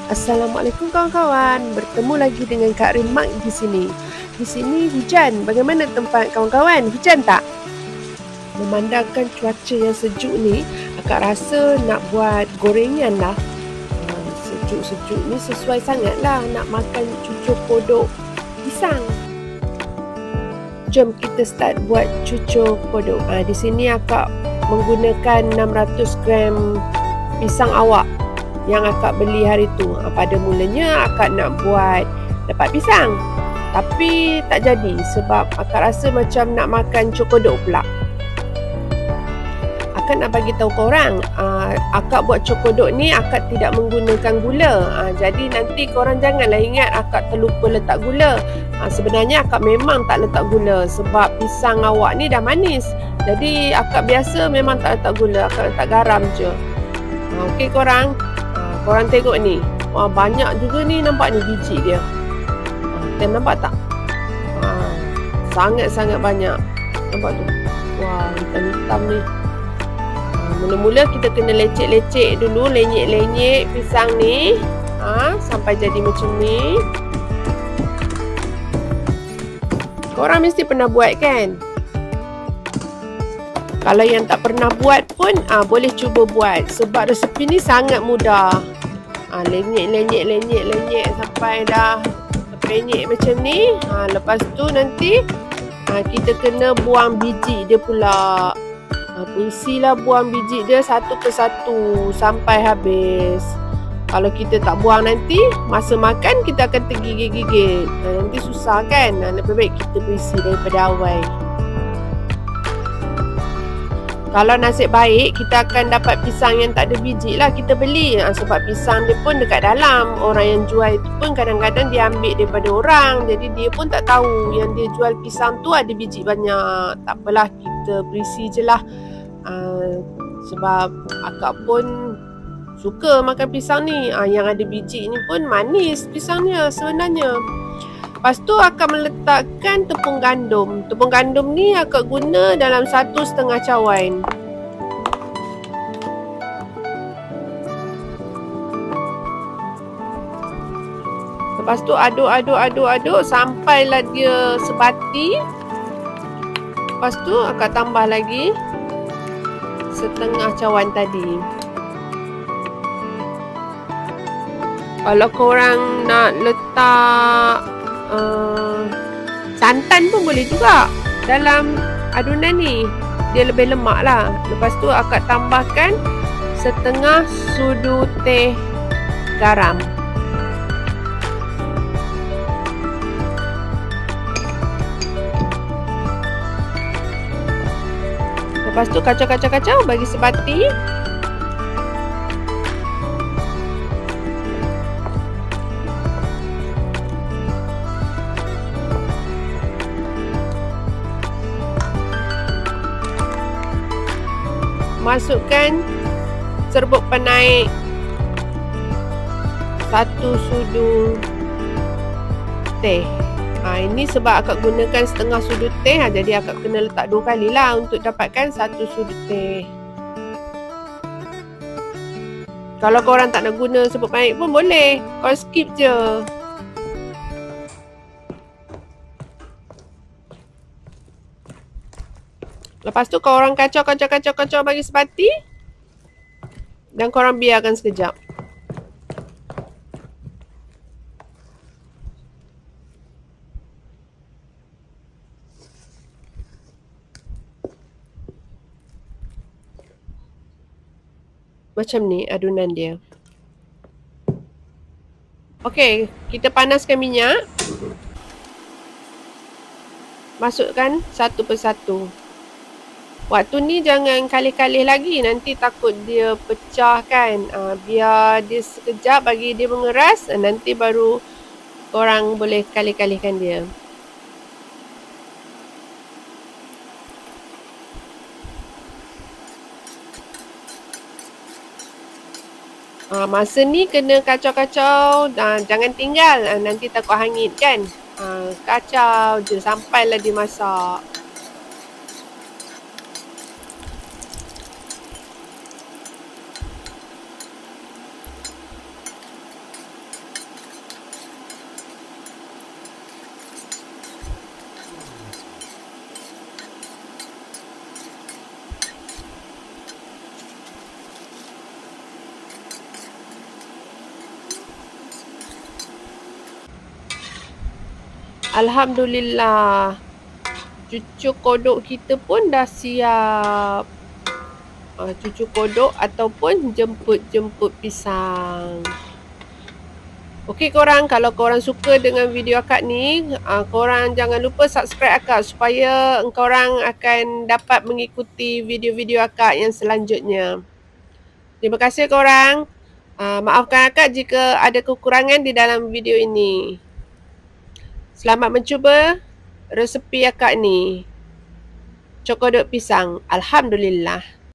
Assalamualaikum kawan-kawan. Bertemu lagi dengan Kak Rimak di sini. Di sini hujan. Bagaimana tempat kawan-kawan? Hujan tak? Memandangkan cuaca yang sejuk ni, akak rasa nak buat gorengan lah. Sejuk-sejuk ni sesuai sangat lah nak makan cucur kodok pisang. Jom kita start buat cucur kodok. Di sini akak menggunakan 600 gram pisang awak yang akak beli hari tu. Pada mulanya akak nak buat dapat pisang, tapi tak jadi sebab akak rasa macam nak makan cokodok pula. Akak nak bagi tahu korang, akak buat cokodok ni akak tidak menggunakan gula. Jadi nanti korang janganlah ingat akak terlupa letak gula. Sebenarnya akak memang tak letak gula sebab pisang awak ni dah manis. Jadi akak biasa memang tak letak gula, akak letak garam je. Okey korang tengok ni. Wah, banyak juga ni, nampak ni biji dia. Kalian nampak tak? Sangat-sangat banyak. Nampak tu? Wah, hitam-hitam ni. Mula-mula kita kena lecek-lecek dulu, lenyek-lenyek pisang ni. Sampai jadi macam ni. Korang mesti pernah buat kan? Kalau yang tak pernah buat pun boleh cuba buat sebab resepi ni sangat mudah. Lenyek sampai dah terpenyek macam ni. Lepas tu nanti kita kena buang biji dia pula. Berisilah buang biji dia satu persatu sampai habis. Kalau kita tak buang nanti masa makan kita akan tergigit-gigit. Nanti susah kan? Lebih baik kita berisi daripada awal. Kalau nasib baik, kita akan dapat pisang yang tak ada biji lah kita beli. Sebab pisang dia pun dekat dalam. Orang yang jual itu pun kadang-kadang dia ambil daripada orang. Jadi dia pun tak tahu yang dia jual pisang tu ada biji banyak. Tak apalah, kita berisi je lah. Sebab akak pun suka makan pisang ni. Yang ada biji ni pun manis pisangnya sebenarnya. Lepas tu akak meletakkan tepung gandum. Tepung gandum ni akak guna dalam 1,5 cawan. Lepas tu aduk sampailah dia sebati. Lepas tu akak tambah lagi 1/2 cawan tadi. Kalau korang nak letak santan pun boleh juga dalam adunan ni, dia lebih lemak lah. Lepas tu akak tambahkan 1/2 sudu teh garam. Lepas tu kacau bagi sebati. Masukkan serbuk penaik 1 sudu teh. Ini sebab akak gunakan 1/2 sudu teh, jadi akak kena letak 2 kali lah untuk dapatkan 1 sudu teh. Kalau korang tak nak guna serbuk penaik pun boleh, korang skip je. Lepas tu korang kacau bagi sebati. Dan korang biarkan sekejap. Macam ni adunan dia. Okey, kita panaskan minyak. Masukkan satu persatu. Waktu ni jangan kalih-kalih lagi, nanti takut dia pecah kan. Biar dia sekejap bagi dia mengeras, nanti baru korang boleh kalih-kalihkan dia. Masa ni kena kacau-kacau, jangan tinggal, nanti takut hangit kan. Kacau je sampailah dia masak. Alhamdulillah. Cucuk kodok kita pun dah siap. Cucuk kodok ataupun jemput-jemput pisang. Okey korang, kalau korang suka dengan video akak ni, korang jangan lupa subscribe akak supaya korang akan dapat mengikuti video-video akak yang selanjutnya. Terima kasih korang. Maafkan akak jika ada kekurangan di dalam video ini. Selamat mencuba resepi akak ni. Cokodok pisang. Alhamdulillah.